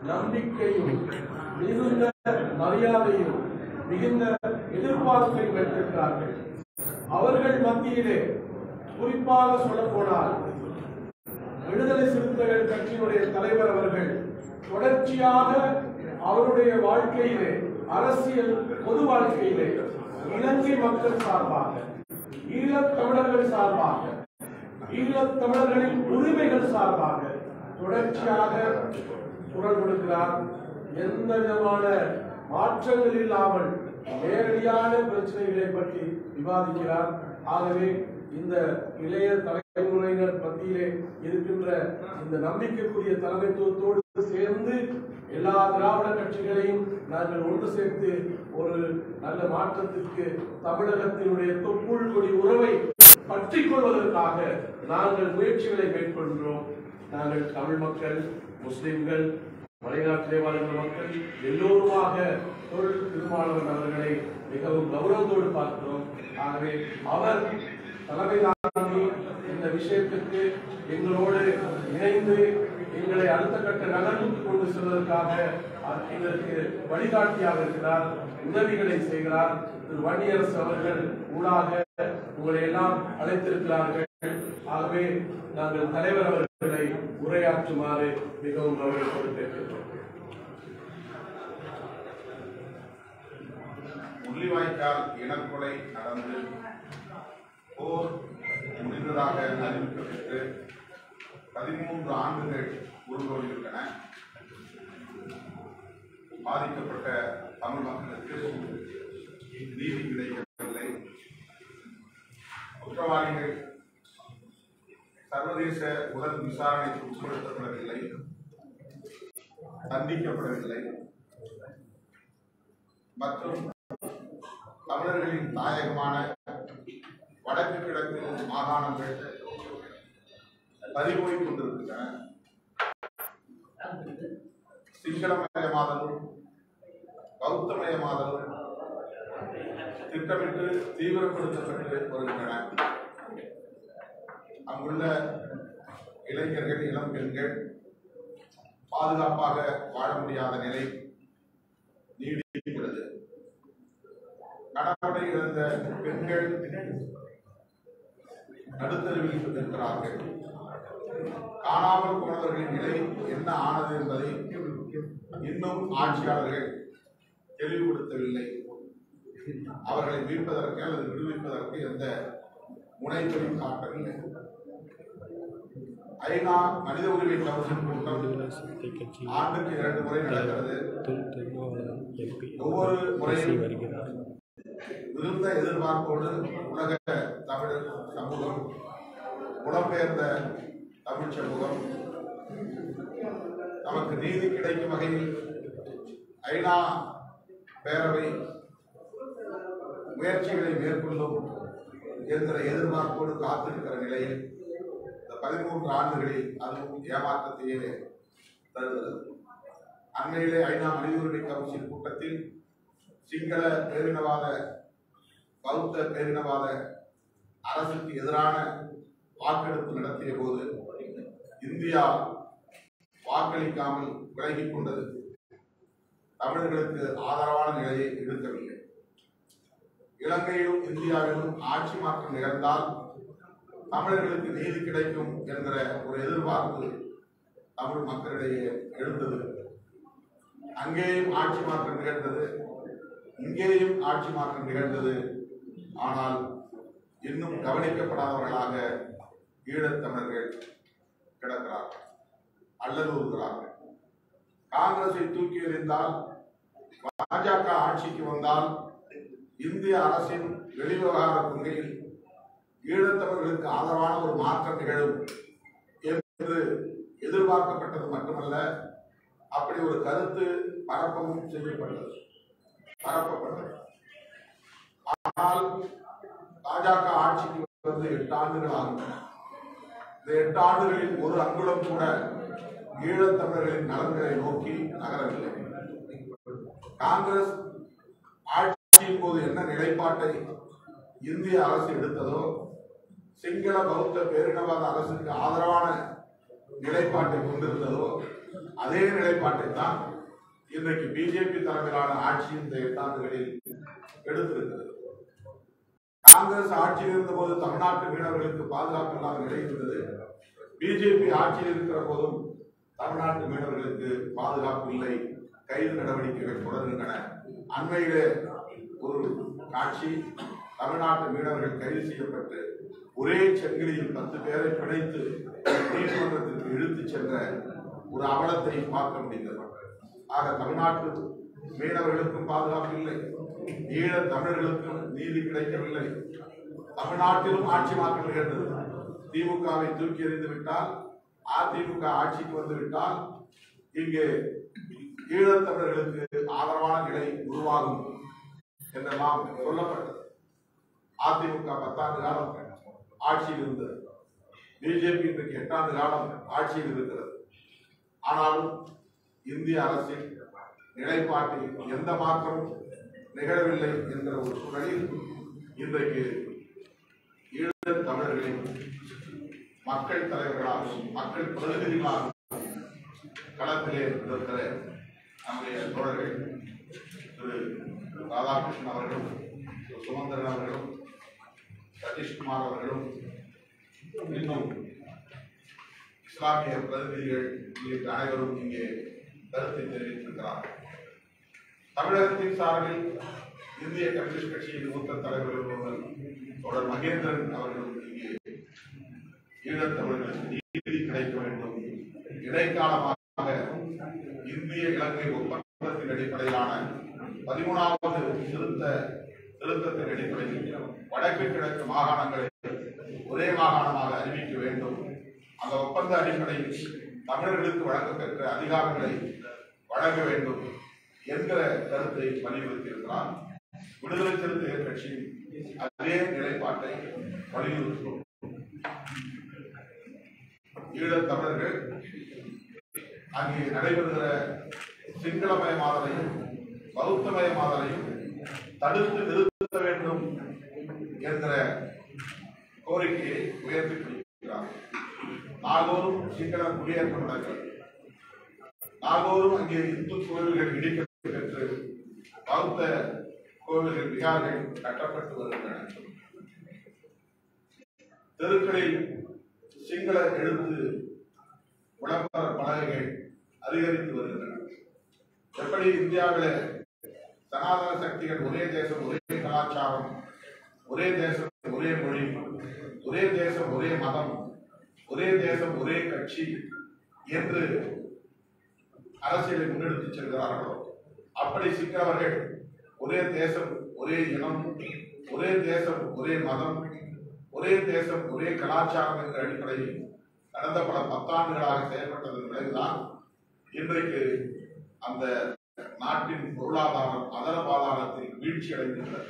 நம்பிக்கையும் மிகுந்த மரியாதையும் மிகுந்த எதிர்பார்ப்பையும் வைத்திருக்கிறார்கள். அவர்கள் மத்தியிலே குறிப்பாக சொல்ல போனால் விடுதலை சிறுத்தைகள் கட்சியினுடைய தலைவர் அவர்கள் தொடர்ச்சியாக அவருடைய வாழ்க்கையிலே, அரசியல் பொது வாழ்க்கையிலே இலங்கை மக்கள் சார்பாக, ஈழத் தமிழர்கள் சார்பாக, ஈழத் தமிழர்களின் உரிமைகள் சார்பாக தொடர்ச்சியாக குரல் கொடுக்கிறார். எந்த விதமான மாற்றங்கள் இல்லாமல் நேரடியான பிரச்சனைகளை பற்றி விவாதிக்கிறார். ஆகவே இந்த இளைய தலைமுறையினர் மத்தியிலே இருக்கின்ற இந்த நம்பிக்கைக்குரிய தலைமைத்துவத்தோடு சேர்ந்து எல்லா திராவிட கட்சிகளையும் நாங்கள் ஒன்று சேர்த்து ஒரு நல்ல மாற்றத்திற்கு தமிழகத்தினுடைய தொப்புள் கொடி உறவை பற்றிக் கொள்வதற்காக நாங்கள் முயற்சிகளை மேற்கொள்கிறோம். நாங்கள் தமிழ் மக்கள், முஸ்லிம்கள், மலைநாட்டிலே வாழ்கின்ற மக்கள் எல்லோருமாக தொழில் திருமாவளவன் அவர்களை மிகவும் கௌரவத்தோடு பார்க்கிறோம். ஆகவே அவர் தலைமை தாங்கி இந்த விஷயத்திற்கு எங்களோடு இணைந்து எங்களை அடுத்த கட்ட நகர்வுக்கு கொண்டு செல்வதற்காக எங்களுக்கு வழிகாட்டியாக இருக்கிறார், உதவிகளை செய்கிறார். திரு வன்னியரசு அவர்கள் ஊடாக உங்களை எல்லாம் அழைத்திருக்கிறார்கள். ஆகவே நாங்கள் தலைவர் அவர்களை உரையாற்றுமாறு மிகவும் கௌரவத்தோடு கேட்கிறோம். முள்ளிவாய்க்கால் இனக்கொலை நடந்து போர் முடிந்ததாக அறிவிக்கப்பட்டு 13 ஆண்டுகள் உருவாகிவிட்டன. பாதிக்கப்பட்ட தமிழ் மக்களுக்கு நீதி கிடைக்கவில்லை. குற்றவாளிகள் சர்வதேச உடல் விசாரணைக்கு உட்படுத்தப்படவில்லை, தண்டிக்கப்படவில்லை. மற்றும் தமிழர்களின் தாயகமான வடக்கு கிழக்கு மாகாணங்கள் பறிபோய் கொண்டிருக்கின்றன. சிங்களமயமாதலும் பௌத்தமயமாதலும் திட்டமிட்டு தீவிரப்படுத்தப்பட்டு வருகின்றன. அங்குள்ள இளைஞர்கள், இளம் பெண்கள் பாதுகாப்பாக வாழ முடியாத நிலை நீடிக்கிறது. கணவனை இழந்த பெண்கள் நடுத்தருவில் இருக்கிறார்கள். காணாமல் போனவர்களின் நிலை என்ன ஆனது என்பதை இன்னும் ஆட்சியாளர்கள் தெளிவுபடுத்தவில்லை. அவர்களை மீட்பதற்கு அல்லது விடுவிப்பதற்கு எந்த முனைப்பையும் காட்டவில்லை. ஐநா மனித உரிமை கவுன்சில் கூட்டம் ஆண்டுக்கு 2 முறை நடக்கிறது. ஒவ்வொரு முறையும் மிகுந்த எதிர்பார்ப்போடு உலக தமிழ் சமூகம், புலம்பெயர்ந்த தமிழ் சமூகம் நமக்கு நீதி கிடைக்கும் வகையில் ஐநா பேரவை முயற்சிகளை மேற்கொள்ளும் என்கிற எதிர்பார்ப்போடு காத்திருக்கிற நிலையில் இந்த 13 ஆண்டுகளில் அதுவும் ஏமாற்றத்தையே தருகிறது. அண்மையிலே ஐநா மனித உரிமை கவுன்சில் கூட்டத்தில் சிங்கள பேரினவாத, பௌத்த பேரினவாத அரசுக்கு எதிரான வாக்கெடுப்பு நடத்திய போது இந்தியா வாக்களிக்காமல் விலகிக் கொண்டது. தமிழர்களுக்கு ஆதரவான நிலையை எடுக்கவில்லை. இலங்கையிலும் இந்தியாவிலும் ஆட்சி மாற்றம் நிகழ்ந்தால் தமிழர்களுக்கு நீதி கிடைக்கும் என்கிற ஒரு எதிர்பார்ப்பு தமிழ் மக்களிடையே எழுந்தது. அங்கேயும் ஆட்சி மாற்றம் நிகழ்ந்தது, இங்கேயும் ஆட்சி மாற்றம் நிகழ்ந்தது. ஆனால் இன்னும் கவனிக்கப்படாதவர்களாக ஈழத்தமிழர்கள் கிடக்கிறார்கள், அல்லலுறுகிறார்கள். காங்கிரஸை தூக்கி எறிந்தால், பாஜக ஆட்சிக்கு வந்தால் இந்திய அரசின் வெளிவிவகார கொள்கையில் ஈழத்தமிழர்களுக்கு ஆதரவான ஒரு மாற்றம் நிகழும் என்று எதிர்பார்க்கப்பட்டது மட்டுமல்ல, அப்படி ஒரு கருத்து பரப்பவும் செய்யப்பட்டது, பரப்பப்பட்டது. ஆனால் பாஜக ஆட்சிக்கு வந்து 8 ஆண்டுகள் ஆகின்றன. இந்த 8 ஆண்டுகளில் ஒரு அங்குலம் கூட ஈழத்தமிழர்களின் நலன்களை நோக்கி நகரவில்லை. காங்கிரஸ் ஆட்சியின் போது என்ன நிலைப்பாட்டை இந்திய அரசு எடுத்ததோ, சிங்கள பௌத்த பேரினவாத அரசுக்கு ஆதரவான நிலைப்பாட்டை கொண்டிருந்ததோ அதே நிலைப்பாட்டை தான் இன்றைக்கு பிஜேபி தலைமையிலான ஆட்சி இந்த 8 ஆண்டுகளில் எடுத்திருக்கிறது. காங்கிரஸ் ஆட்சியில் இருந்தபோது தமிழ்நாட்டு மீனவர்களுக்கு பாதுகாப்பு இல்லாத நிலை இருந்தது. பிஜேபி ஆட்சியில் இருக்கிற போதும் தமிழ்நாட்டு மீனவர்களுக்கு பாதுகாப்பு இல்லை, கைது நடவடிக்கைகள் தொடர்கின்றன. அண்மையிலே ஒரு காட்சி, தமிழ்நாட்டு மீனவர்கள் கைது செய்யப்பட்டு ஒரே சங்கிலியில் 10 பேரை பிணைத்து நீதிமன்றத்திற்கு இழுத்துச் சென்ற ஒரு அவலத்தை பார்க்க முடிந்தது. ஆக தமிழ்நாட்டு மீனவர்களுக்கும் பாதுகாப்பு இல்லை, ஈழ தமிழர்களுக்கும் நீதி கிடைக்கவில்லை. தமிழ்நாட்டிலும் ஆட்சி மாற்றம் நிகழ்ந்தது. திமுகவை தூக்கி எறிந்து விட்டால், அதிமுக ஆட்சிக்கு வந்து விட்டால் இங்கே ஈழத்தமிழர்களுக்கு ஆதரவான நிலை உருவாகும் என்றெல்லாம் சொல்லப்பட்டது. அதிமுக 10 ஆண்டு காலம் ஆட்சியில் இருந்தது. பிஜேபி இன்றைக்கு 8 ஆண்டு காலம் ஆட்சியில் இருக்கிறது. ஆனாலும் இந்திய அரசின் நிலைப்பாட்டில் எந்த மாற்றமும் நிகழவில்லை என்ற ஒரு சூழலில் இன்றைக்கு ஈழத் தமிழர்களின் மக்கள் தலைவர்களாகவும் மக்கள் பிரதிநிதிகளாகவும் களத்திலே இருக்கிற நம்முடைய தோழர்கள் திரு ராதாகிருஷ்ணன் அவர்களும், சுமந்திரன் அவர்களும், சதீஷ்குமார் அவர்களும், இன்னும் இஸ்லாமிய பிரதிநிதிகள் உள்ளிட்ட அனைவரும் இங்கே கருத்தை தெரிவித்திருக்கிறார்கள். தமிழகத்தின் சார்பில் இந்திய கம்யூனிஸ்ட் கட்சியின் மூத்த தலைவர்கள் தோழர் மகேந்திரன் அவர்களும் இங்கே ஈழத்தமிழர்களுக்கு நீதி கிடைக்க வேண்டும், இடைக்காலமாக இந்திய இலங்கை ஒப்பந்தத்தின் அடிப்படையிலான 13வது திருத்தத்தின் அடிப்படையில் வடக்கு கிழக்கு மாகாணங்களை ஒரே மாகாணமாக அறிவிக்க வேண்டும், அந்த ஒப்பந்த அடிப்படையில் தமிழர்களுக்கு வழங்கப்பெற்ற அதிகாரங்களை வழங்க வேண்டும் என்கிற கருத்தை வலியுறுத்தியிருக்கிறார். விடுதலை சிறுத்தைகள் கட்சியின் அதே நிலைப்பாட்டை வலியுறுத்தும். ஈழத் தமிழர்கள் அங்கே நடைபெறுகிற சிங்களமயமாதலையும் பௌத்தமயமாதலையும் தடுத்து நிறுத்த வேண்டும் என்ற கோரிக்கையை உயர்த்தி பிடிக்கிறார். நாள்தோறும் சிங்கள குடியேற்றம் நடக்கிறது. நாள்தோறும் அங்கே இந்து கோவில்கள் இடிக்கப்பட்டு பௌத்த கோவில்கள் விகார்கள் கட்டப்பட்டு வருகின்றன. தெருக்களில் சிங்கள எழுத்து விளம்பர பலகைகள் அதிகரித்து வருகின்றன. எப்படி இந்தியாவில சனாதன சக்திகள் ஒரே தேசம் ஒரே கலாச்சாரம், ஒரே தேசம் ஒரே மொழி, ஒரே தேசம் ஒரே மதம், ஒரே தேசம் ஒரே கட்சி என்று அரசியலை முன்னெடுத்துச் செல்கிறார்களோ அப்படி சிங்களவர்கள் ஒரே தேசம் ஒரே இனம், ஒரே தேசம் ஒரே மதம், ஒரே தேசம் ஒரே கலாச்சாரம் என்ற அடிப்படையில் கடந்த பல 10 ஆண்டுகளாக செயல்பட்டதன் விளைவுதான் இன்றைக்கு அந்த நாட்டின் பொருளாதாரம் அதர பாதாளத்தில் வீழ்ச்சி அடைந்திருக்கிறது.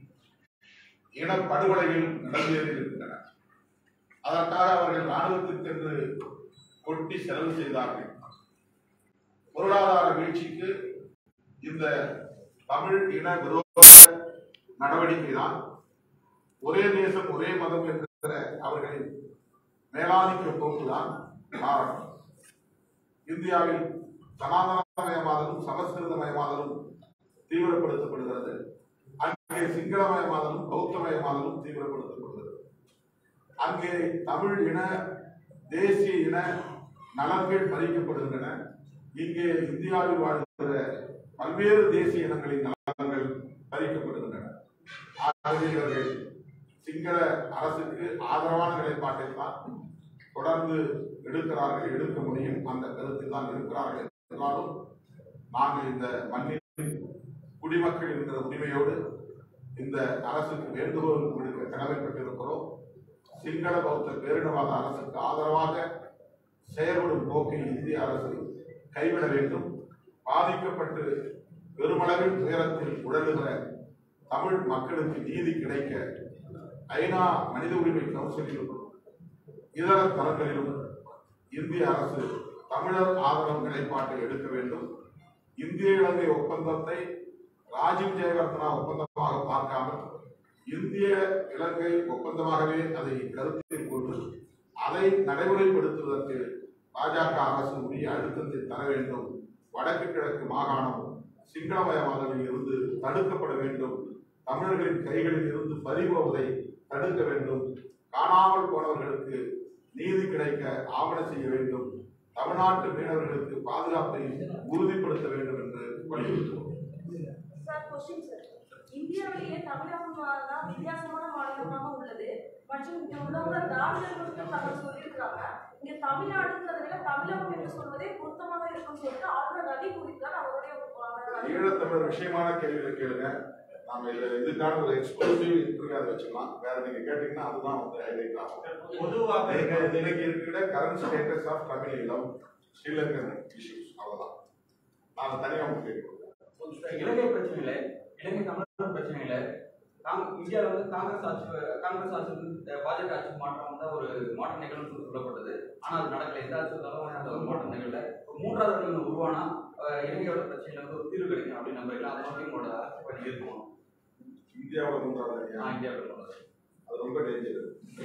இனப்படுகொலைகள் நடந்தேறியிருக்கின்றன. அதற்காக அவர்கள் ராணுவத்திற்கு கொட்டி செலவு செய்தார்கள். பொருளாதார வீழ்ச்சிக்கு இந்த தமிழ் இன விரோத நடவடிக்கை தான் ஒரே தேசம் ஒரே மதம் என்கிற அவர்களின் மேலாதிக்க போக்குதான் காரணம். இந்தியாவில் சனாதனமயமாதலும் சமஸ்கிருதமயமாதலும் தீவிரப்படுத்தப்படுகிறது. அங்கே சிங்களமயமாதலும் பௌத்தமயமாதலும் தீவிரப்படுத்தப்படுகிறது. அங்கே தமிழ் இன தேசிய இன நலன்கள் பறிக்கப்படுகின்றன. இங்கே இந்தியாவில் வாழ்கிற பல்வேறு தேசிய இனங்களின் நலன்கள் பறிக்கப்படுகின்றன. ஆகவே இவர்கள் சிங்கள அரசுக்கு ஆதரவான நிலைப்பாட்டை தான் தொடர்ந்து எடுக்கிறார்கள், எடுக்க முடியும். அந்த கருத்தில் தான் இருக்கிறார்கள். என்றாலும் நாங்கள் இந்த மண்ணின் குடிமக்கள் என்கிற உரிமையோடு இந்த அரசுக்கு வேண்டுகோள் விடுக்க கடமைப்பட்டிருக்கிறோம். சிங்கள பௌத்த பேரினவாத அரசுக்கு ஆதரவாக செயல்படும் போக்கை இந்திய அரசு கைவிட வேண்டும். பாதிக்கப்பட்டு பெருமளவில் துயரத்தில் உழலுகிற தமிழ் மக்களுக்கு நீதி கிடைக்க ஐநா மனித உரிமை கவுன்சிலிலும் இதர தளங்களிலும் இந்திய அரசு தமிழர் ஆதரவு நிலைப்பாட்டை எடுக்க வேண்டும். இந்திய இலங்கை ஒப்பந்தத்தை ராஜீவ் ஜெயவர்தனா ஒப்பந்தமாக பார்க்காமல் இந்திய இலங்கை ஒப்பந்தமாகவே அதை கருத்தில் கொண்டு அதை நடைமுறைப்படுத்துவதற்கு பாஜக அரசு உரிய அழுத்தத்தை தர வேண்டும். வடக்கு கிழக்கு மாகாணம் சிங்களமயமாதலில் இருந்து தடுக்கப்பட வேண்டும். தமிழர்களின் கைகளில் இருந்து பறிபோவதை தடுக்க வேண்டும். காணாமல் போனவர்களுக்கு நீதி கிடைக்க ஆவணம் செய்ய வேண்டும். தமிழ்நாட்டு மீனவர்களுக்கு பாதுகாப்பை உறுதிப்படுத்த வேண்டும் என்று வலியுறுத்துவோம். இந்தியாவிலேயே தமிழகம் தான் வித்தியாசமான மாநிலமாக உள்ளது மற்றும் இங்க உள்ளவங்க திராவிடர்கள் தகவல் சொல்லியிருக்கிறாங்க. இங்க தமிழ்நாடுங்கிறத விட தமிழகம் என்று சொல்வதே பொருத்தமாக இருக்கும் சொல்லிட்டு ஆளுநர் ரவி கூறியிருக்கார். அவருடைய ஈழத்தமிழர் விஷயமான கேள்விகளை கேளுங்க. நாம இதுக்கான ஒரு எக்ஸ்க்ளூசிவ் இன்டர்வியூ அதை வச்சுக்கலாம். வேற நீங்க கேட்டீங்கன்னா அதுதான் வந்து ஹைலைட் ஆகும். பொதுவாக இன்னைக்கு இருக்கிற current status of Tamil Eelam Sri Lankan issues அவ்வளவுதான். நான் தனியாக உங்களுக்கு கேட்கிறேன். இலங்கை பிரச்சனையில இலங்கை தமிழக பிரச்சனையில இந்தியாவில் வந்து காங்கிரஸ் ஆட்சி பாஜக ஆட்சி மாற்றம் வந்து ஒரு மாற்றம் நிகழ்வு சொல்லப்பட்டது. ஆனால் அது நடக்கல. எந்த ஆட்சி வந்தாலும் அந்த ஒரு மாற்றம் நிகழல. மூன்றாவது அணி உருவானா இலங்கையோட பிரச்சனையில வந்து ஒரு தீர்வு கிடைக்கும் அப்படின்னு நம்புறீங்களா? அதை நோக்கி உங்களோட அரசு பணி இருக்கும். இந்தியாவோட மூன்றாவது அணியா? இந்தியாவோட மூன்றாவது அது ரொம்ப டேஞ்சர்.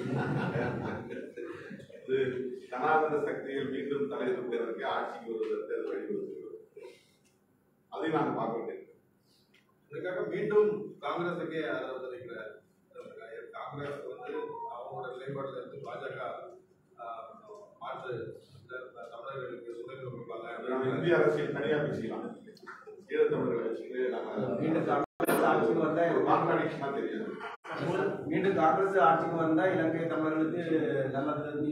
இது ஜனாதிபதி சக்திகள் மீண்டும் தலையெடுப்பதற்கு ஆட்சிக்கு வருவதற்கு அது வழிவகுக்கிறது. அதையும் நாங்கள் பார்க்க வேண்டியிருக்கோம். இதுக்காக மீண்டும் காங்கிரஸுக்கே ஆதரவு தெரிவிக்கிறார். காங்கிரஸ் வந்து அவங்களோட நிலைப்பாடுல இருந்து பாஜக மாற்று தமிழர்களுக்கு சுதந்திரம் கொடுப்பாங்க. இந்திய அரசியல் தனியா பேசிக்கலாம். ஈழத்தமிழர்களை வச்சுட்டு மீண்டும் காங்கிரஸ் ஆட்சிக்கு வந்தா கான்ட்ராடிக்ஷனா தெரியாது. மீண்டும் காங்கிரஸ் ஆட்சிக்கு வந்தா இலங்கை தமிழர்களுக்கு நல்லது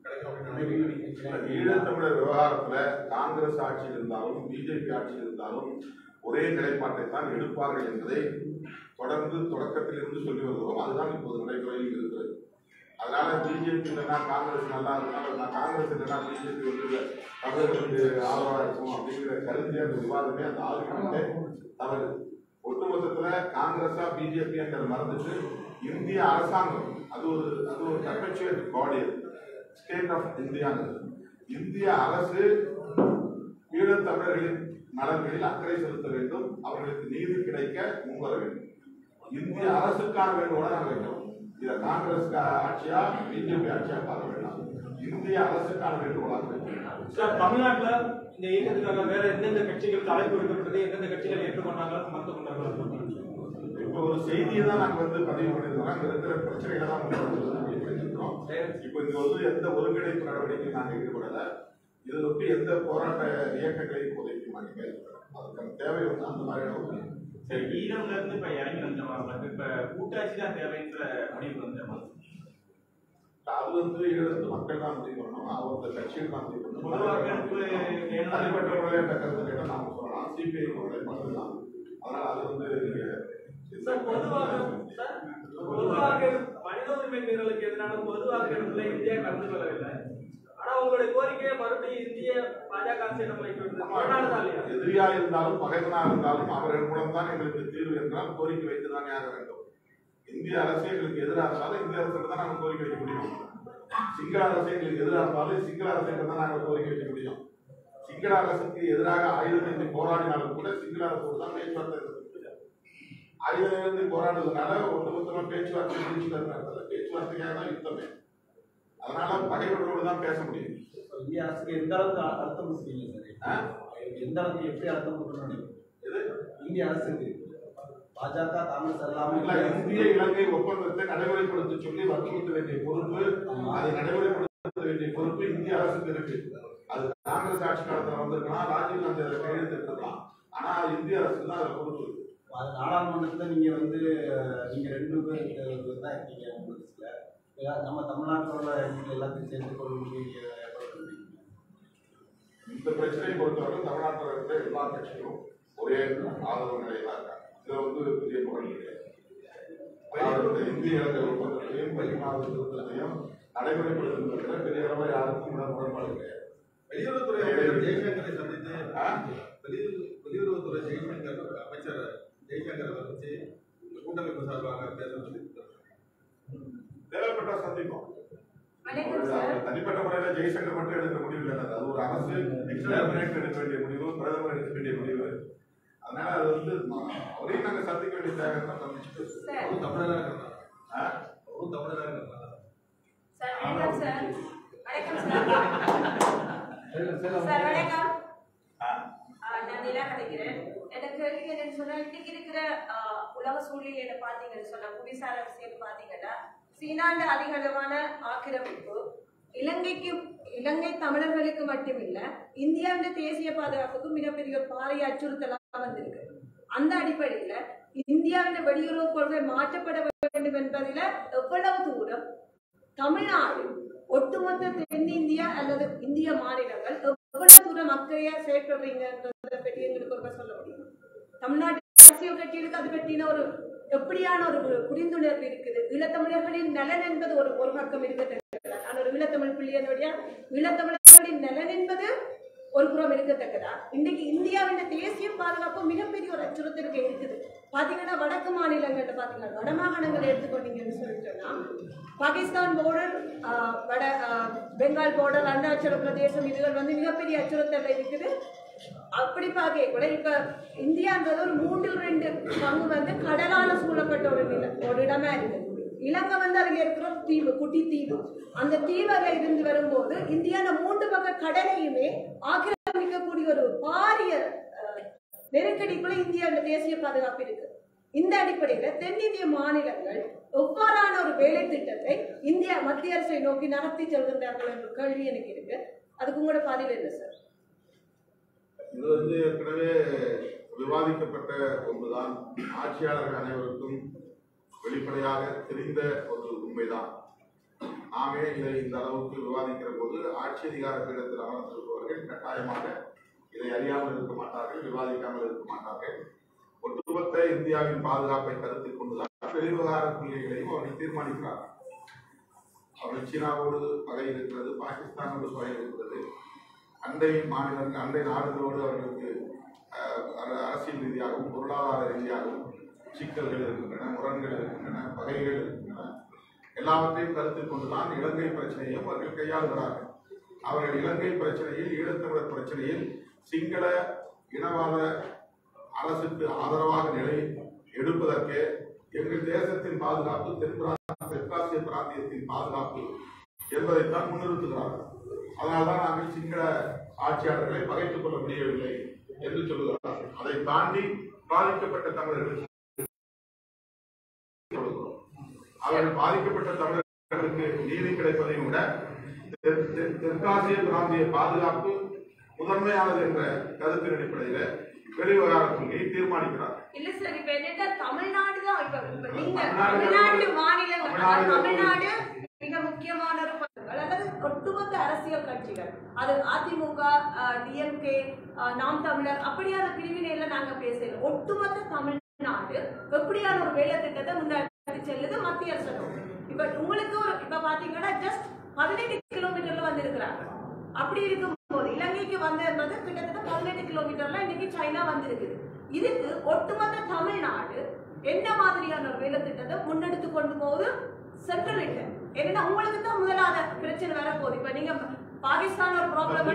ஈழத்தமிழர் விவகாரத்துல காங்கிரஸ் ஆட்சியில் இருந்தாலும் பிஜேபி ஆட்சியில் இருந்தாலும் ஒரே நிலைப்பாட்டை தான் எடுப்பார்கள் என்பதை தொடர்ந்து தொடக்கத்திலிருந்து சொல்லி வருகிறோம். அதுதான் இப்போது நடைமுறையில் இருக்கிறது. அதனால பிஜேபி இல்லைன்னா காங்கிரஸ் நல்லா இருந்தாலும் காங்கிரஸ் இல்லைன்னா பிஜேபி வந்து தமிழர்களுக்கு ஆதரவாக இருக்கும் அப்படிங்கிற கருத்து அந்த விவாதமே அந்த ஆர்குமெண்டே தவறு. ஒட்டுமொத்தத்துல காங்கிரஸா பிஜேபிங்கிறத மறந்துட்டு இந்திய அரசாங்கம் அது ஒரு கன்வென்ஷன் பாடி, ஸ்டேட் ஆஃப் இந்தியாங்கிறது. இந்திய அரசு ஈழத்தமிழர்களின் நலன்களில் அக்கறை செலுத்த வேண்டும். அவர்களுக்கு நீதி கிடைக்க முன்வர வேண்டும். இந்திய அரசுக்கான வேண்டுகோளை நாங்கள் வைக்கிறோம். இதை காங்கிரஸ் ஆட்சியா பிஜேபி ஆட்சியா பார்க்க வேண்டாம். இந்திய அரசுக்கான வேண்டுகோளாக வைக்கிறோம். சார், தமிழ்நாட்டுல இந்த இயக்கத்துக்காக வேற எந்தெந்த கட்சிகளுக்கு அழைப்பு விடுக்கப்பட்டது, எந்தெந்த கட்சிகள் ஏற்றுக்கொண்டாங்களா மறுத்து கொண்டாங்களா? இப்போ ஒரு செய்தியை தான் நாங்கள் வந்து பதிவு பண்ணியிருந்தோம். அங்கே இருக்கிற பிரச்சனைகளை தான் பண்ணியிருக்கிறோம். இப்போ இது வந்து எந்த ஒருங்கிணைப்பு நடவடிக்கையும் நாங்கள் ஈடுபடலை. இதில் விட்டு எந்த போராட்ட இயக்கங்களை இப்போதைக்கு நாங்கள் அதுக்கான தேவை வந்து அந்த மாதிரியான சரி, ஈழம்ல இருந்து இப்ப இறங்கி வந்தவங்க இப்ப கூட்டாட்சி தான் தேவைன்ற முடிவு வந்தவங்க அது வந்து ஈழத்து மக்கள் தான் முடிவு பண்ணணும். அவங்க கட்சிகள் தான் முடிவு பண்ணணும். தனிப்பட்ட முறையில் என்ற கருத்து கேட்டால் நாம சொல்லலாம். சிபிஐ நிலைப்பாடு தான். அதனால அது வந்து பொதுவாக மனித உரிமை மீறலுக்கு எதிரான பொதுவாக இந்தியா கலந்து கொள்ளவில்லை. ஆனா உங்களுடைய கோரிக்கையை மறுபடியும் இந்திய பாஜக எதிரியா இருந்தாலும் பகைவனா இருந்தாலும் அவர்கள் மூலம் தான் எங்களுக்கு தீர்வு என்றால் கோரிக்கை வைத்துதான் ஆக வேண்டும். இந்திய அரசு எங்களுக்கு எதிராக இருந்தாலும் இந்திய அரசுக்கு தான் நாங்கள் கோரிக்கை வைக்க முடியும். சிங்கள அரசு எங்களுக்கு எதிராக இருந்தாலும் சிங்கள அரசுக்கு தான் நாங்கள் கோரிக்கை வைக்க முடியும். சிங்கள அரசுக்கு எதிராக ஆயுதத்தை போராடினாலும் கூட சிங்கள அரசு தான் பேச்சுவார்த்தை ஆயுதத்தை போராடுறதுனால ஒட்டுமொத்தமா பேச்சுவார்த்தை பேச்சுவார்த்தைக்காக தான் யுத்தமே. அதனால பகைவர்களோடு தான் பேச முடியும். இந்திய அரசுக்கு எந்த அளவுக்கு அர்த்தம் கொடுத்தீங்க சார்? எந்த அளவுக்கு எப்படி அர்த்தம் கொடுக்கணும்? இந்திய அரசுக்கு பாஜக காங்கிரஸ் எல்லாமே இந்திய இலங்கை ஒப்பந்தத்தை நடைமுறைப்படுத்த சொல்லி வற்புறுத்த வேண்டிய பொறுப்பு, அதை நடைமுறைப்படுத்த வேண்டிய பொறுப்பு இந்திய அரசுக்கு இருக்கு. அது காங்கிரஸ் ஆட்சி காலத்தில் வந்திருக்கலாம், ராஜீவ் காந்தி அதில் கையெழுத்திருக்கலாம். ஆனா இந்திய அரசு தான் அதில் பொறுப்பு இருக்கு. நாடாளுமன்றத்தில் நீங்க வந்து நீங்க 2 பேர் தான் இருக்கீங்க. நம்ம தமிழ்நாட்டோட எல்லாத்தையும் சேர்ந்து கொள்ளுங்க. இந்த பிரச்சனையை பொறுத்தவரை தமிழ்நாட்டில் இருக்கிற எல்லா கட்சிகளும் ஒரே ஆதரவு நிலையில இருக்காங்க. இதுல வந்து பெரிய புகழ் கிடையாது. இந்திய இலங்கை ஒப்பந்தத்தையும் 16வது திருத்தத்தையும் நடைமுறைப்படுத்துவதில் பெரிய அளவில் யாருக்கும் உடன்பாடு கிடையாது. வெளியுறவுத்துறை அமைச்சர் ஜெய்சங்கரை சந்தித்து வெளியுறவுத்துறை அமைச்சர் ஜெய்சங்கரை வச்சு கூட்டமைப்பு சார்பாக பேசுறது தேவைப்பட்ட சந்திப்போம். தனிப்பட்ட முறையில் ஜெய்சங்கர் மட்டும் எடுக்க முடிவு இல்லை. அது ஒரு அரசு எடுக்க வேண்டிய முடிவு, பிரதமர் எடுக்க வேண்டிய முடிவு. அதனால அது வந்து அவரையும் நாங்கள் சந்திக்க வேண்டிய தேவை தான் சந்திச்சுட்டு தமிழராக இருக்கிறாங்க. தமிழராக இருக்கிறாங்க. சார் வணக்கம். நான் நிலா கதைக்கிறேன். எனக்கு கேள்வி என்னன்னு சொன்னா, இன்னைக்கு இருக்கிற உலக சூழ்நிலையில பாத்தீங்கன்னு சொன்னா, புவிசார விஷயம் பாத்தீங்கன்னா, சீனாண்ட அதிகளவான ஆக்கிரமிப்பு இலங்கை தமிழர்களுக்கு மட்டுமில்ல, இந்தியாவின் தேசிய பாதுகாப்புக்கு மிகப்பெரிய பாரிய அச்சுறுத்தலாக வந்திருக்கு. அந்த அடிப்படையில இந்தியாவின் வெளியுறவு கொள்கை மாற்றப்பட வேண்டும் என்பதில் எவ்வளவு தூரம் தமிழ்நாடு ஒட்டுமொத்த தென்னிந்தியா அல்லது இந்திய மாநிலங்கள் எவ்வளவு தூரம் அக்கறையா செயற்படுறீங்கன்றத பற்றி எங்களுக்கு ஒரு சொல்ல முடியும். தமிழ்நாட்டு அரசியல் கட்சிகளுக்கு அது பற்றின ஒரு எப்படியான ஒரு புரிந்துணர்வு இருக்குது. ஈழத்தமிழர்களின் நலன் என்பது ஒரு பக்கம் இருக்கிறது. நான் ஒரு ஈழத்தமிழ் பிள்ளையனுடைய ஈழத்தமிழர்களின் நலன் என்பது ஒரு புறம் இருக்கத்தக்கதா. இன்னைக்கு இந்தியாவின் தேசிய பாதுகாப்பு மிகப்பெரிய ஒரு அச்சுறுத்தலுக்கு இருக்குது. பாத்தீங்கன்னா வடக்கு மாநிலங்கள்ல பாத்தீங்கன்னா வடமாகாணங்களை எடுத்துக்கொண்டீங்கன்னு சொல்லிட்டோம்னா, பாகிஸ்தான் போர்டர், வட பெங்கால் போர்டர், அருணாச்சல பிரதேசம், இதுகள் மிகப்பெரிய அச்சுறுத்தல் இருக்குது. அப்படி பார்க்க இப்ப இந்தியான்றது ஒரு 3/2 பங்கு கடலால சூழப்பட்ட ஒரு இடமா இருக்குது. இலங்கை அதுல இருக்கிற தீவு, குட்டி தீவு. அந்த தீவுல இருந்து வரும்போது இந்தியாவில 3 பக்க கடலையுமே ஆக்கிரமிக்கக்கூடிய ஒரு பாரிய நெருக்கடிக்குள்ள இந்தியாவில தேசிய பாதுகாப்பு இருக்கு. இந்த அடிப்படையில தென்னிந்திய மாநிலங்கள் எவ்வாறான ஒரு வேலை திட்டத்தை இந்தியா மத்திய அரசை நோக்கி நடத்தி செல்கின்றார்கள் என்ற கேள்வி எனக்கு இருக்கு. அதுக்கு உங்களோட பதில் என்ன சார்? இது ஏற்கனவே விவாதிக்கப்பட்ட ஒன்றுதான். ஆட்சியாளர்கள் அனைவருக்கும் வெளிப்படையாக தெரிந்த ஒரு உண்மைதான். நாமே இதை இந்த அளவுக்கு விவாதிக்கிற போது ஆட்சி அதிகார பீடத்தில் அமர்ந்திருப்பவர்கள் கட்டாயமாக இதை அறியாமல் இருக்க மாட்டார்கள், விவாதிக்காமல் இருக்க மாட்டார்கள். ஒட்டுமொத்த இந்தியாவின் பாதுகாப்பை கருத்தில் கொண்டுதான் வெளிவிவகார கொள்கைகளையும் அவர்கள் தீர்மானிக்கிறார்கள். அவர்கள் சீனாவோடு பகை இருக்கிறது, பாகிஸ்தானோடு பகை இருக்கிறது, அண்டை மாநிலங்கள், அண்டை நாடுகளோடு அவர்களுக்கு அரசியல் ரீதியாகவும் பொருளாதார ரீதியாகவும் சிக்கல்கள் இருக்கின்றன, முரண்கள் இருக்கின்றன, பகைகள் இருக்கின்றன. எல்லாவற்றையும் கருத்தில் கொண்டுதான் இலங்கை பிரச்சனையும் அவர்கள் கையாளுகிறார்கள். அவர்கள் இலங்கை பிரச்சனையில், ஈழத்தமிழர் பிரச்சனையில் சிங்கள இனவாத அரசுக்கு ஆதரவாக நிலை எடுப்பதற்கு எங்கள் தேசத்தின் பாதுகாப்பு, தெற்காசிய பிராந்தியத்தின் பாதுகாப்பு என்பதைத்தான் முன்னிறுத்துகிறார்கள். அதனால்தான் நாங்கள் சிங்கள ஆட்சியாளர்களை பகைத்துக் கொள்ள முடியவில்லை என்று சொல்லுகிறார்கள். அதை தாண்டி பாதிக்கப்பட்ட தமிழர்கள், அவர்கள் பாதிக்கப்பட்ட தமிழர்களுக்கு நீதி கிடைப்பதை விட தெற்காசிய பிராந்திய பாதுகாப்பு முதன்மையானது என்ற கருத்தின் அடிப்படையில் வெளிவிவகார கொள்கையை தீர்மானிக்கிறார். இல்ல சார், இப்ப என்னன்னா தமிழ்நாடு தான் தமிழ்நாடு மாநிலம், தமிழ்நாடு மிக முக்கியமான ஒரு பங்குகள் அல்லது ஒட்டுமொத்த அரசியல் கட்சிகள், அது அதிமுக, டிஎம்கே, நாம் தமிழர் அப்படியான பிரிவினையில நாங்க பேசல. ஒட்டுமொத்த தமிழ்நாடு எப்படியான ஒரு வேலை திட்டத்தை முன்னாடி செல்லுது மத்திய அரசு. இப்ப உங்களுக்கு இப்ப பாத்தீங்கன்னா ஜஸ்ட் 18 கிலோமீட்டர்ல வந்திருக்கிறாங்க. அப்படி இருக்கும்போது இலங்கைக்கு வந்திருந்தது கிட்டத்தட்ட 18 கிலோமீட்டர்ல இன்னைக்கு சைனா வந்திருக்குது. இதுக்கு ஒட்டுமொத்த தமிழ்நாடு என்ன மாதிரியான ஒரு வேலை திட்டத்தை முன்னெடுத்து கொண்டு போகுது சென்ட்ரல் இல்லை. ஏன்னா உங்களுக்கு தான் முதலாத பிரச்சனை வரப்போகுது. இப்ப நீங்க பாகிஸ்தான் ஒரு ப்ராப்ளம்,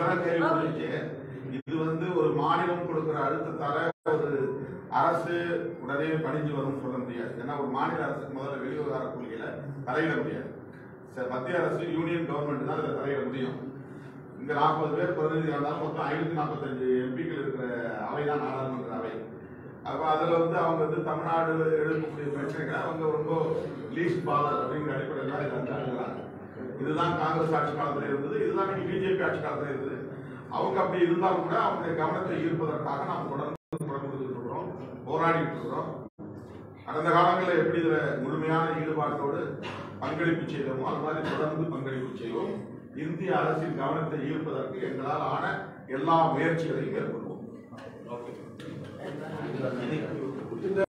இது ஒரு மாநிலம் கொடுக்கிற அழுத்தத்தால ஒரு அரசு உடனே பணிஞ்சு வரும் சொல்ல முடியாது. ஏன்னா ஒரு மாநில அரசுக்கு முதல்ல வெளிவிவகார கொள்கையில தலையிட முடியாது. மத்திய அரசு, யூனியன் கவர்மெண்ட் தான் இதில் தலையிட முடியும். இங்க 40 பேர் பிரதிநிதிகள் இருந்தாலும் மொத்தம் 545 எம்பிக்கள் இருக்கிற அவை தான் நாடாளுமன்ற அவை. அப்ப அதுல அவங்க தமிழ்நாடு எழுதக்கூடிய பிரச்சனைகளை அவங்க ரொம்ப லீஸ்ட் பாலர் அப்படிங்கிற அடிப்படையில் தான் இதை அணுகிறாங்க. இதுதான் காங்கிரஸ் ஆட்சி காலத்தில் இருந்தது, இதுதான் இன்னைக்கு பிஜேபி ஆட்சி காலத்தில் இருந்தது. அவங்க அப்படி இருந்தாலும் கூட அவங்களுடைய கவனத்தை ஈர்ப்பதற்காக நாம் தொடர்ந்து கொடுத்துட்டு இருக்கிறோம், போராடிட்டு இருக்கிறோம். கடந்த காலங்களில் எப்படி இதுல முழுமையான ஈடுபாட்டோடு பங்களிப்பு செய்தோமோ அது மாதிரி தொடர்ந்து பங்களிப்பு செய்வோம். இந்திய அரசின் கவனத்தை ஈர்ப்பதற்கு எங்களால் ஆன எல்லா முயற்சிகளையும் மேற்கொள்வோம்.